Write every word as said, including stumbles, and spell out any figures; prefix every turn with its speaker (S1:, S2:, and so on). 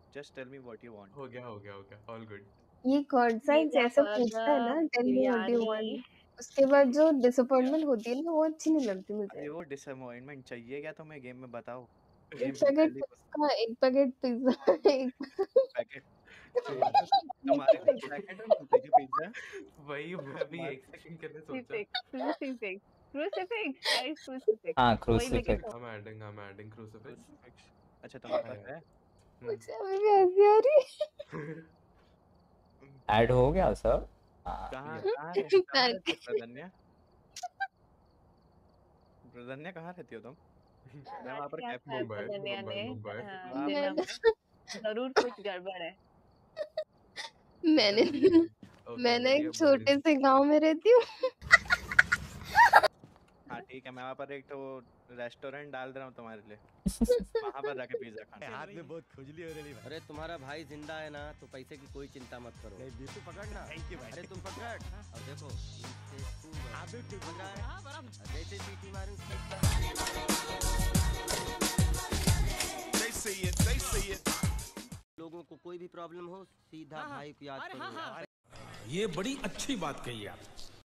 S1: Just tell me what you want.
S2: हो गया हो गया हो गया all good.
S3: ये कौन सा
S4: पिज़्ज़ा,
S3: जैसे पूछता है ना
S4: burger,
S3: tell me what you
S4: biryani.
S3: Want, उसके बाद जो डिसअपॉइंटमेंट होती है ना वो अच्छी नहीं लगती मुझे।
S1: अरे वो डिसअपॉइंटमेंट चाहिए क्या तुम्हें गेम में, बताओ।
S3: एक
S1: गेम से
S3: पैकेट
S1: पहले कुछ
S3: पिज़्ज़ा, एक पैकेट पिज़्ज़ा एक
S1: पैकेट तुम्हारे लिए पैकेट में मिलता है क्या पिज्जा?
S2: वही मैं भी
S1: तुम्हारे
S2: एक सेकंड के लिए सोचा.
S4: Crucifix, crucifix, crucifix guys, crucifix.
S5: हाँ
S4: वही मैं
S5: crucifix.
S2: I'm adding I'm adding crucifix.
S1: crucifix अच्छा तुम्हारे पास
S2: है.
S1: है?
S2: हम्म.
S3: मुझे अभी भी हंसी आ रही है।
S5: ऐड हो गया सर। हाँ
S1: कहाँ
S2: Yeah.
S1: कहाँ रह कहाँ
S3: कर
S1: रहती हो प्रदन्या? प्रदन्या कहाँ रहती हो तुम? मैं
S4: आज
S1: वहाँ पर
S4: क्या
S1: कैफे
S4: खाया
S1: में
S2: मुंबई
S4: प्रदन्या
S2: मुंबई
S4: ने
S2: मुंबई.
S4: अ,
S1: वहाँ
S4: डिनर
S1: पर
S3: मैंने
S4: जरूर कुछ गड़बड़ है।
S3: मैंने
S2: चलिए. Okay
S3: मैं ना
S2: चलिए
S3: एक
S2: boys.
S3: छोटे से गांव में रहती हूँ।
S1: हाँ ठीक है, मैं वहाँ पर एक तो रेस्टोरेंट डाल रहा हूँ तुम्हारे लिए, वहाँ पर जाके पिज्जा खाना।
S6: हाथ में बहुत खुजली हो रही है।
S7: अरे तुम्हारा भाई जिंदा है ना तो पैसे की कोई चिंता मत करो।
S6: नहीं बिल्कुल पकड़ना।
S7: थैंक यू भाई। अरे तुम पकड़ और देखो इससे खूब
S6: आप भी ठीक
S7: पकड़।
S6: हाँ बराबर।
S7: जैसे सीटी मारूं
S8: They see it, they see it.
S7: लोगों को कोई भी प्रॉब्लम हो सीधा
S6: हाँ, हाँ।
S7: भाई को याद
S6: अरे
S7: करो।
S6: हाँ, हाँ।
S8: ये बड़ी अच्छी बात कही आप।